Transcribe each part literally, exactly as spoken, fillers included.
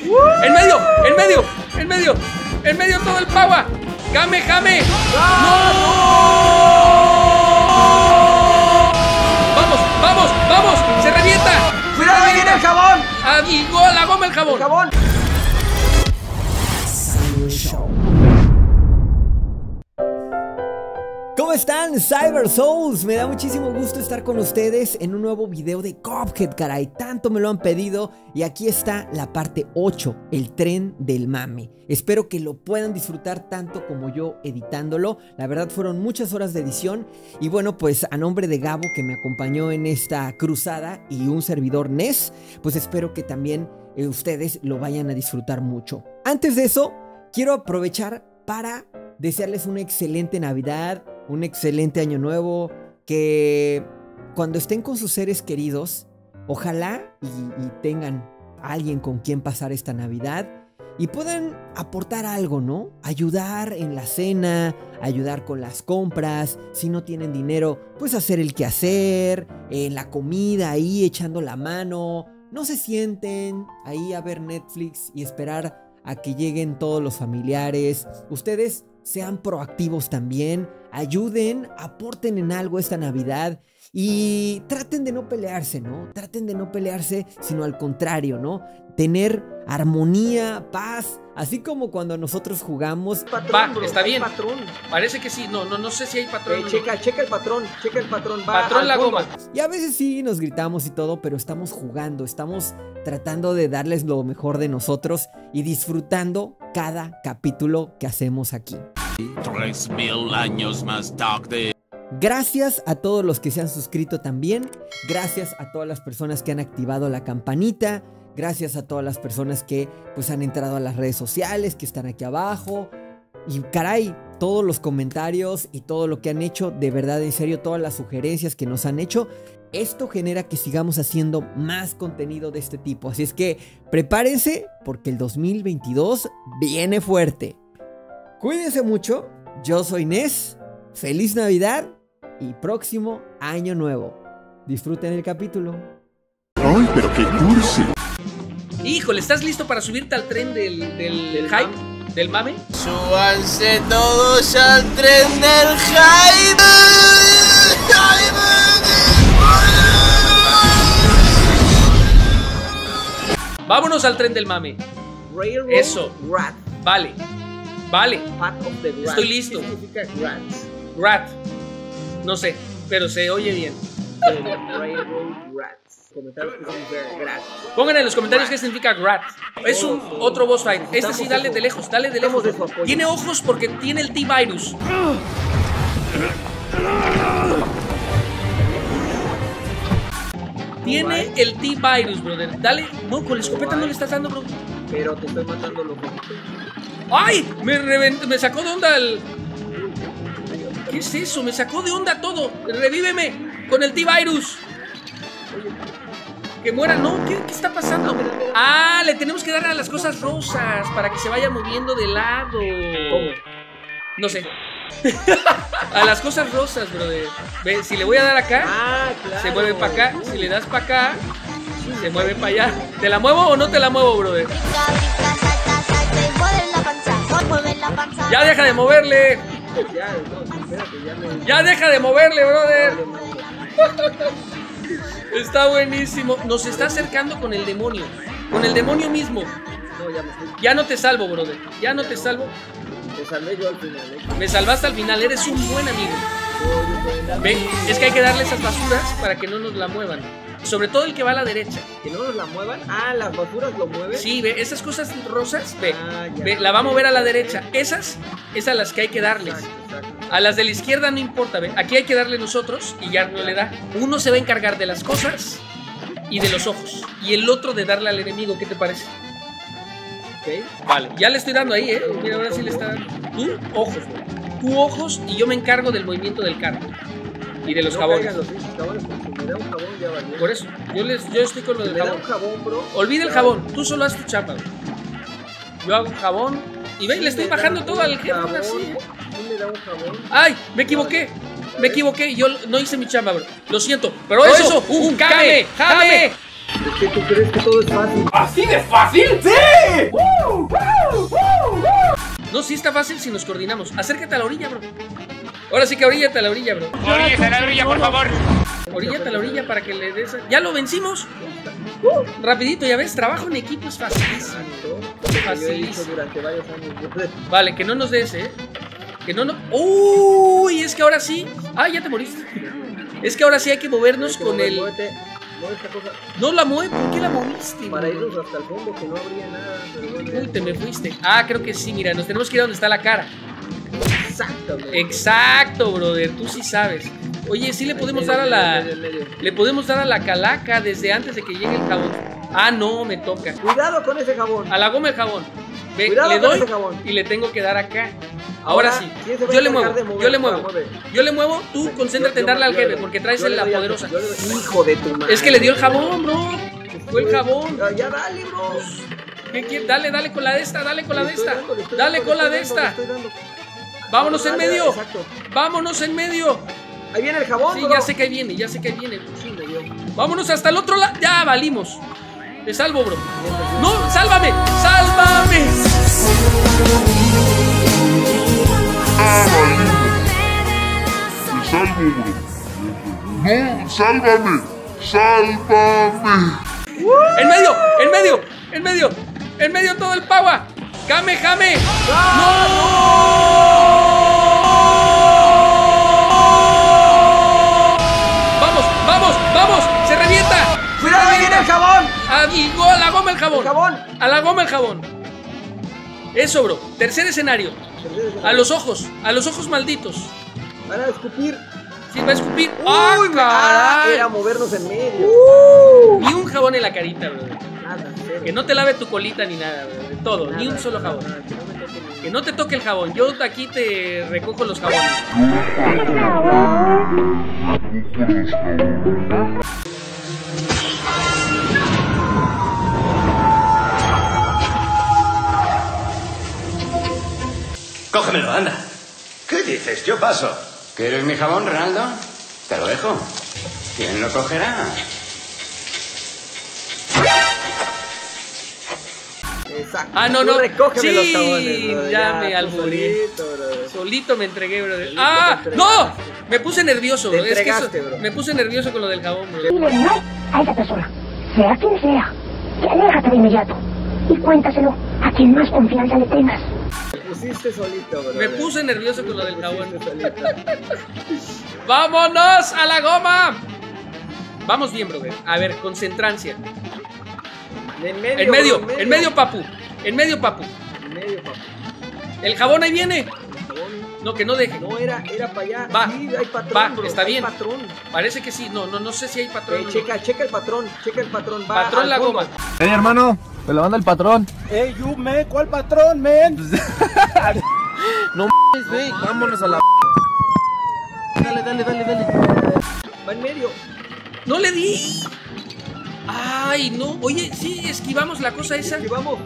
En medio, en medio, en medio, en medio todo el power. Game, Game. ¡No! Vamos, vamos, vamos. Se revienta. ¡Cuidado, ahí viene el jabón! Ah, y gol, la goma el jabón. El jabón. ¿Cómo están, Cyber Souls? Me da muchísimo gusto estar con ustedes en un nuevo video de Cuphead, caray. Tanto me lo han pedido y aquí está la parte ocho, el tren del mame. Espero que lo puedan disfrutar tanto como yo editándolo. La verdad fueron muchas horas de edición y bueno, pues a nombre de Gabo que me acompañó en esta cruzada y un servidor N E S, pues espero que también eh, ustedes lo vayan a disfrutar mucho. Antes de eso, quiero aprovechar para desearles una excelente Navidad, un excelente año nuevo, que cuando estén con sus seres queridos, ojalá y, y tengan a alguien con quien pasar esta Navidad y puedan aportar algo, ¿no? Ayudar en la cena, ayudar con las compras, si no tienen dinero, pues hacer el quehacer, en la comida ahí echando la mano, no se sienten ahí a ver Netflix y esperar a que lleguen todos los familiares. Ustedes sean proactivos también, ayuden, aporten en algo esta Navidad y traten de no pelearse, ¿no? Traten de no pelearse, sino al contrario, ¿no? Tener armonía, paz, así como cuando nosotros jugamos. Patrón, Va, bro, está bien. Patrón. Parece que sí. No, no, no sé si hay patrón. Eh, checa, checa el patrón, checa el patrón. Va Patrón al la fondo. goma. Y a veces sí nos gritamos y todo, pero estamos jugando, estamos tratando de darles lo mejor de nosotros y disfrutando cada capítulo que hacemos aquí. Tres mil años más tarde. Gracias a todos los que se han suscrito también. Gracias a todas las personas que han activado la campanita. Gracias a todas las personas que pues han entrado a las redes sociales, que están aquí abajo. Y caray, todos los comentarios y todo lo que han hecho, de verdad, en serio, todas las sugerencias que nos han hecho, esto genera que sigamos haciendo más contenido de este tipo. Así es que prepárense porque el dos mil veintidós viene fuerte. Cuídense mucho, yo soy N E S, feliz Navidad y próximo año nuevo. Disfruten el capítulo. ¡Ay, pero qué cursi! Híjole, ¿estás listo para subirte al tren del, del, del hype? ¿Del mame? Súbanse todos al tren del hype. Vámonos al tren del mame. Railroad Eso. Rat. Vale, vale. Path of the Rat. Estoy listo. ¿Qué significa rats? Rat. No sé, pero se oye bien. El Railroad Rats. Comentarios que significa rat. Pongan en los comentarios qué significa Rat. Es un otro boss fight. Este sí, dale de lejos, dale de lejos. Estamos de su apoyo. Tiene ojos porque tiene el T-Virus. Tiene el T-Virus, brother. Dale. No, con la escopeta no le estás dando, bro. Pero te estoy matando los ojitos. ¡Ay! Me, reventó, me sacó de onda el... ¿Qué es eso? Me sacó de onda todo. Revíveme con el T-Virus. Que muera, ¿no? ¿Qué, ¿Qué está pasando? Ah, le tenemos que dar a las cosas rosas para que se vaya moviendo de lado. ¿Cómo? No sé. A las cosas rosas, brother. Ve, si le voy a dar acá, Ah, claro. se mueve para acá. Si le das para acá, se mueve para allá. ¿Te la muevo o no te la muevo, brother? Ya deja de moverle. Ya, no, espérate, ya me... Ya deja de moverle, brother. Vale, madre. Está buenísimo. Nos está acercando con el demonio. Con el demonio mismo. No, ya me estoy... Ya no te salvo, brother. Ya no te salvo. Me salvé yo al final, ¿eh? Me salvaste al final. Eres un buen amigo. Yo, yo soy el- Ve, es que hay que darle esas basuras para que no nos la muevan. Sobre todo el que va a la derecha. Que no nos la muevan. Ah, las basuras lo mueven. Sí, ve, esas cosas rosas, ve. Ah, ya. Ve, la va a mover a la derecha. Esas, esas a las que hay que darles. Exacto, exacto. A las de la izquierda no importa, ve. Aquí hay que darle nosotros y ya no le da. Uno se va a encargar de las cosas y de los ojos. Y el otro de darle al enemigo, ¿qué te parece? Ok. Vale, ya le estoy dando ahí, ¿eh? Mira, ahora sí le está dando. Tú, ojos, güey. Tú, ojos, y yo me encargo del movimiento del carro. Y de los No jabones. caigan los pinches jabones, porque si me da un jabón ya valió. Por eso, yo, les, yo estoy con lo Si del me da jabón. un jabón, bro. Olvida el ya jabón, tú solo haz tu chamba, güey. Yo hago jabón. Y ve, Si le estoy me da bajando un todo al jefe jabón, ahora sí. si me da un jabón. ¡Ay! Me equivoqué. Me equivoqué. Yo no hice mi chamba, bro. Lo siento. Pero eso, un Kame, Kame. ¿Por qué tú crees que todo es fácil? ¿Así de fácil? ¡Sí! ¡Woo! ¡Woo! ¡Woo! No, sí está fácil si nos coordinamos. Acércate a la orilla, bro. Ahora sí que oríllate a la orilla, bro. Oríllate a la orilla, por favor. Oríllate a la orilla para que le des... ¡Ya lo vencimos! Uh, rapidito, ya ves, trabajo en equipo es facilísimo. Facilísimo. Durante varios años. Vale, que no nos des, ¿eh? Que no, no... ¡Uy! Es que ahora sí... ¡Ah, ya te moriste! Es que ahora sí hay que movernos con el... No la mueve, ¿por qué la moviste? Para irnos hasta el fondo, que no habría nada. Pero bueno, Uy, te me fuiste. Ah, creo que sí, mira, nos tenemos que ir a donde está la cara. Exacto, bro. Exacto, brother, tú sí sabes. Oye, sí le podemos dar a la... Le podemos dar a la calaca desde antes de que llegue el jabón. Ah, no, me toca. Cuidado con ese jabón. A la goma el jabón. Ve, Cuidado le con doy ese jabón. y le tengo que dar acá. Ahora, Ahora, sí, ¿quién se va a yo le encargar muevo, de mover? yo le muevo, Mueve. yo le muevo, tú concéntrate en Yo- yo- darle al yo- jefe yo- porque traes yo le la doy al- poderosa. yo le doy- Hijo de tu madre. Es que le dio el jabón, bro. Fue el jabón. Ya, ya dale, bro. ¿Qué quiere? Dale, dale con la de esta, dale con la Le de estoy esta. dando, le estoy Dale dando, con le la de estoy dando, esta. le estoy dando. Vámonos en Dale, medio. Exacto. Vámonos en medio. Ahí viene el jabón, Sí, bro. ya sé que ahí viene, ya sé que ahí viene. Sí, me dio. Vámonos hasta el otro lado. Ya valimos. Te salvo, bro. No, sálvame, sálvame. No, sálvame, sálvame. En medio, en medio, en medio, en medio todo el power. Jame, jame. ¡No! Vamos, vamos, vamos. Se revienta. ¡Cuidado, ahí viene el jabón! A, y go- a la goma el jabón. El jabón. A la goma el jabón. Eso, bro. Tercer escenario. A los ojos, a los ojos malditos. Van a escupir. Sí, va a escupir. ¡Ah, Uy, ah, caray! era movernos en medio. Ni un jabón en la carita, bro. Nada, cero. Que no te lave tu colita ni nada, bro. De todo, ni un solo jabón. Nada, que no me toque ni- Que no te toque el jabón. Yo aquí te recojo los jabones. Cógemelo, anda. ¿Qué dices? Yo paso. ¿Quieres mi jabón, Ronaldo? Te lo dejo. ¿Quién lo cogerá? Exacto. Ah, no, Tú no. recógeme Sí, los jabones, bro. ya Ya, me tú albureé. solito, bro. Solito me entregué, bro. Solito ¡Ah! te ¡No! entregaste. Me puse nervioso, Te bro. Es que eso, entregaste, bro. me puse nervioso con lo del jabón, bro. Dile no a esa persona, sea quien sea, y aléjate de inmediato. Y cuéntaselo a quien más confianza le tengas. Te pusiste solito, bro. Me puse nervioso con lo del jabón. Te pusiste solito. ¡Vámonos a la goma! Vamos bien, bro. A ver, concentrancia. En medio, En medio, bro, en medio, papu. En medio, papu. En medio, papá. El jabón ahí viene. Jabón. No, que no deje. No, era, era para allá. Va, Sí, hay patrón, va, bro. está Hay bien. patrón. Parece que sí. No, no, no sé si hay patrón. Eh, o no. checa, checa el patrón. Checa el patrón. Va Patrón al la fondo. goma. Hey, hermano, me lo manda el patrón. Ey, you, man, ¿cuál patrón, man? No mames, güey, vámonos a la... Dale, dale, dale, dale. Va en medio. ¡No le di! ¡Ay, no! Oye, sí, esquivamos la cosa esa. Y vamos.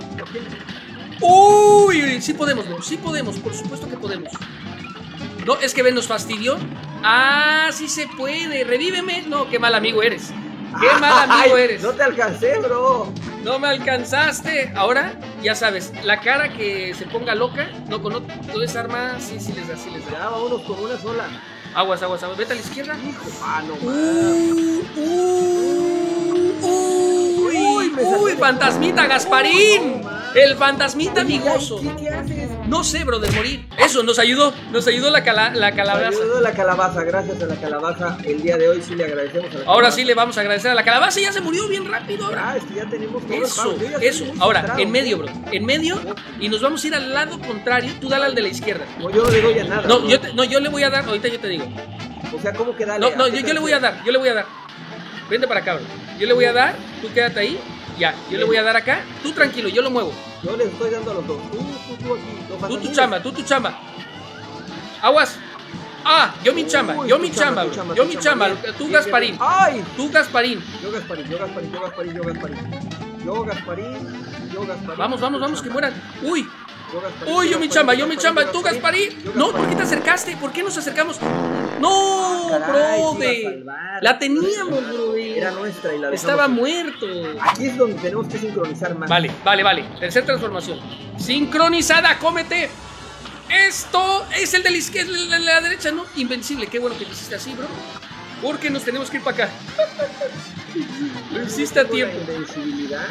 ¡Uy! Sí podemos, bro. Sí podemos. Por supuesto que podemos. No, es que ven, nos fastidió. ¡Ah, sí se puede! ¡Revíveme! No, qué mal amigo eres. ¡Qué mal amigo Ay, eres! No te alcancé, bro. No me alcanzaste. Ahora, ya sabes, la cara que se ponga loca, no con toda esa arma, sí, sí les da, sí les da. Ya, vámonos con una sola. Aguas, aguas, aguas. Vete a la izquierda. Hijo, ah, no, man. Uh, uh, uy, Uy, me salió uy, de- fantasmita Gasparín. No, man. El fantasmita Oye, amigoso. ¿Qué, ¿Qué haces? No sé, bro, de morir. Eso, nos ayudó. Nos ayudó la, cala, la calabaza. Ayudó a la calabaza, gracias a la calabaza. El día de hoy sí le agradecemos a la Ahora calabaza. sí le vamos a agradecer a la calabaza. Ya se murió bien rápido ahora. Ah, es que ya tenemos todo el Eso, pago. Yo ya estoy eso. muy Ahora, centrado. en medio, bro. En medio. Y nos vamos a ir al lado contrario. Tú dale al de la izquierda. No, yo no le doy a nada. No, bro. yo, te- no, yo le voy a dar. Ahorita yo te digo. O sea, ¿cómo que dale? No, no, ¿A yo, qué yo te le voy a refieres? dar. Yo le voy a dar. Vente para acá, bro. Yo le voy a dar. Tú quédate ahí. Ya. Yo le voy a dar acá. Tú tranquilo, yo lo muevo. Yo les estoy dando a los dos. Tú, tú, tú aquí. Los Tú tu fantasmitas. chamba, tú tu chamba. Aguas. Ah, yo mi chamba, Uy, yo tu mi chamba, tu bro. yo tu mi chamba. Bien, Tú bien, Gasparín. bien. ¡Ay! Tú Gasparín. Yo Gasparín, yo Gasparín, yo Gasparín, yo Gasparín. Yo Gasparín, yo Gasparín. Vamos, vamos, tu vamos, que chamba. mueran. Uy, Yo Gasparín, uy, yo mi Gasparín, chamba, yo mi chamba. yo Tú Gasparín. yo No, ¿por Gasparín. qué te acercaste? ¿Por qué nos acercamos? No, Ah, caray, bro. sí iba a salvar. La teníamos, bro. Era nuestra y la dejamos. Estaba muerto. Aquí es donde tenemos que sincronizar más. Vale, vale, vale. Tercera transformación. Sincronizada, cómete. Esto es el de la izquierda, el de la derecha, ¿no? Invencible. Qué bueno que lo hiciste así, bro. Porque nos tenemos que ir para acá. Lo hiciste a tiempo. La invencibilidad.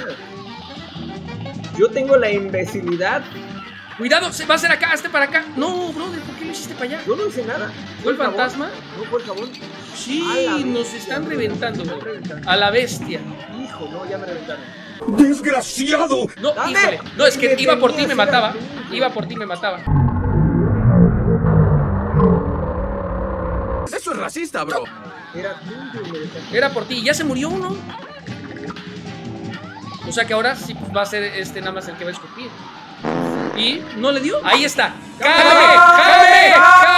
Yo tengo la imbecilidad. Cuidado, se va a hacer acá, hazte para acá. No, brother, ¿por qué lo hiciste para allá? Yo no hice nada. ¿Fue el fantasma? No fue el jabón. Sí, la nos están reventando, bro. A la bestia. Hijo, no, ya me reventaron. ¡Desgraciado! No, Dame. híjole. No, es que Me iba por ti y tenías, me era mataba. tú. Iba por ti y me mataba. Eso es racista, bro. Era tuyo y me dejaste. Era por ti. Ya se murió uno. O sea que ahora sí va a ser este nada más el que va a escupir. Y no le dio. Ahí está. ¡Cállame! ¡Cállame!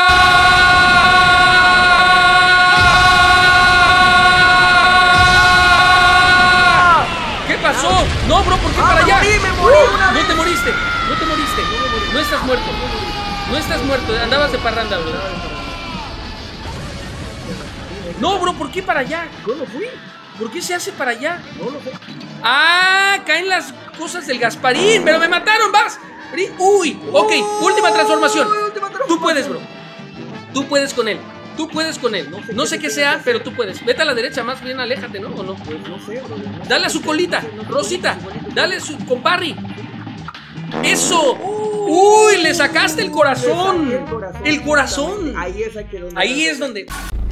¿Qué pasó? No, bro, ¿por qué para allá? Uh, no te moriste. No te moriste. No estás muerto. No estás muerto. Andabas de parranda, bro. No, bro, ¿por qué para allá? Yo no fui. ¿Por qué se hace para allá? No lo sé. ¡Ah! Caen las cosas del Gasparín. ¡Pero me mataron! ¡Vas! ¡Uy! Ok, última transformación. Tú puedes, bro. Tú puedes con él. Tú puedes con él. No sé qué sea, pero tú puedes. Vete a la derecha, más bien aléjate, ¿no? ¿O no? No sé, bro. Dale a su colita, Rosita. Dale su con Barry. ¡Eso! ¡Uy! Le sacaste el corazón. El corazón. Ahí es aquí donde. Ahí es donde.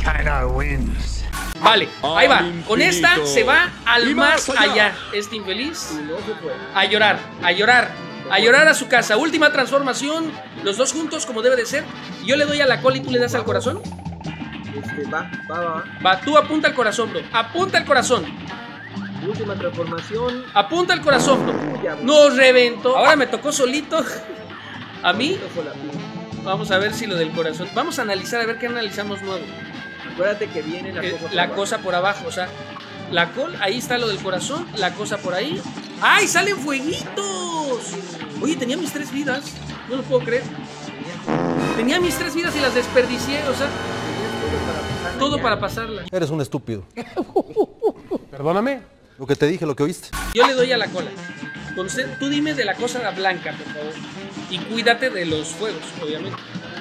Vale, ahí va. Con esta se va al más allá. Este infeliz. A llorar, a llorar. A llorar a su casa. Última transformación. Los dos juntos como debe de ser. Yo le doy a la cola y tú le das al corazón. Este, va, va, va. Va, tú apunta al corazón, bro. Apunta al corazón. Última transformación. Apunta al corazón, bro. Nos reventó. Ahora me tocó solito. A mí. Vamos a ver si lo del corazón. Vamos a analizar, a ver qué analizamos nuevo. Acuérdate que viene la, que, cosa, por la abajo. cosa por abajo. O sea, la col, ahí está lo del corazón. La cosa por ahí. ¡Ay, salen fueguitos! Oye, tenía mis tres vidas. No lo puedo creer. Tenía mis tres vidas y las desperdicié. O sea, todo para pasarla. Eres un estúpido. Perdóname, lo que te dije, lo que oíste. Yo le doy a la cola. Entonces, tú dime de la cosa blanca, por favor. Y cuídate de los fuegos, obviamente.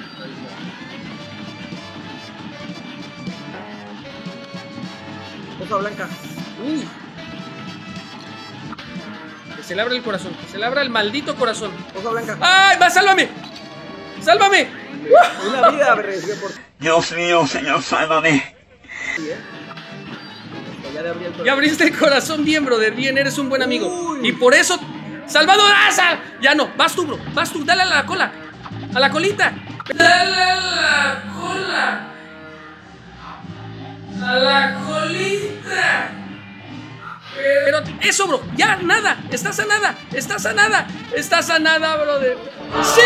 Cosa blanca. Uy. Que se le abra el corazón. Que se le abra el maldito corazón. Cosa blanca. ¡Ay, va, sálvame! ¡Sálvame! Una vida arriesgué por. Dios mío, señor, sálvame. Sí, ¿eh? Ya le abrí el corazón. Ya abriste el corazón bien, brother. Bien, eres un buen amigo. Uy. Y por eso. ¡Salvador Asa! Ya no, vas tú, bro. Vas tú, dale a la cola. A la colita. Dale a la cola. A la colita. Pero eso, bro, ya, nada. Está sanada, está sanada. Está sanada, brother. ¡Sí!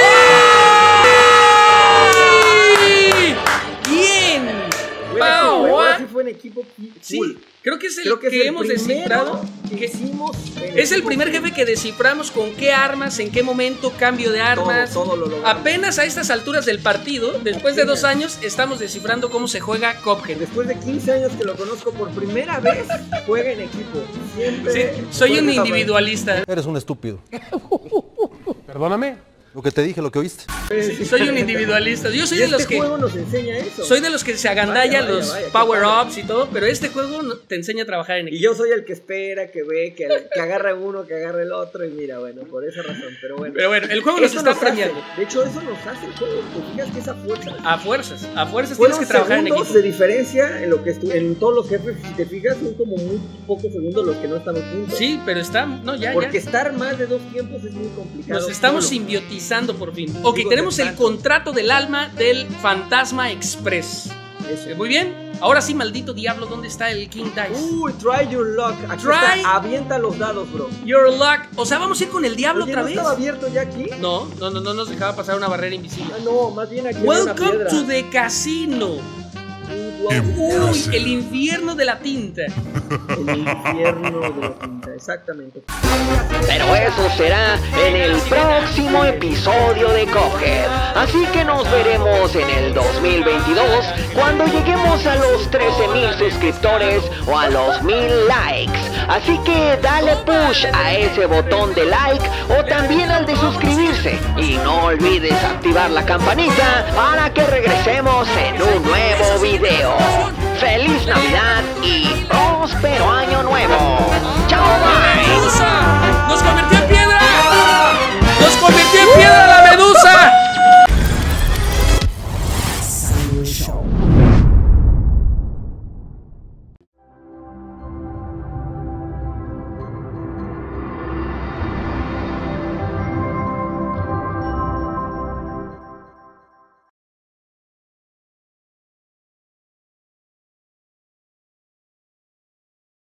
¡Bien! Bueno, ahora sí fue en equipo. Sí, Cool. creo que es el Creo que, que, es el hemos primero descifrado. Que Que hicimos es el primer jefe que desciframos con qué armas, en qué momento, cambio de armas. Todo, todo lo logramos. Apenas a estas alturas del partido, después de dos años, estamos descifrando cómo se juega Cuphead. Después de quince años que lo conozco por primera vez, juega en equipo. Siempre. Sí, soy un individualista. Eres un estúpido. Perdóname, lo que te dije, lo que oíste. Sí, soy un individualista. Yo soy y de este los que. juego nos enseña eso. Soy de los que se agandallan Vaya, vaya, los vaya, qué power-ups y todo, pero este juego no- te enseña a trabajar en Y equipo. yo soy el que espera, que ve, que, que agarra uno, que agarra el otro. Y mira, bueno, por esa razón. Pero bueno. Pero bueno, el juego nos Eso está hace. premiando. De hecho, eso nos hace el juego. Te fijas que esa fuerza. A fuerzas, a fuerzas Fueron tienes que trabajar en segundos equipo. de diferencia en lo que estu- en todos los jefes. Si te fijas, son como muy pocos segundos los que no estamos juntos. Sí, pero está. No, ya, Porque ya. estar más de dos tiempos es muy complicado. Nos estamos solo. simbiotizando por fin. Ok, Digo, tenemos de el tanto. contrato del alma del Fantasma Express. Eso. Eh, Muy bien. Ahora sí, maldito diablo, ¿dónde está el King Dice? Uy, try your luck. Aquí Try- está, avienta los dados, bro. Your luck. O sea, ¿vamos a ir con el diablo Oye, otra ¿no vez? estaba abierto ya aquí? No, no, no, no nos dejaba pasar una barrera invisible. Ah, no, más bien aquí había una Welcome piedra. to the casino. Sí, Uy, el infierno de la tinta. El infierno de la tinta, exactamente. Pero eso será en el próximo episodio de Cuphead. Así que nos veremos en el dos mil veintidós cuando lleguemos a los trece mil suscriptores o a los mil likes. Así que dale push a ese botón de like o también al de suscribirse. Y no olvides activar la campanita para que regresemos en un nuevo video. ¡Feliz Navidad y próspero año nuevo! ¡Chao, bye! ¡Medusa! ¡Nos convirtió en piedra! ¡Nos convirtió en piedra la medusa! Show.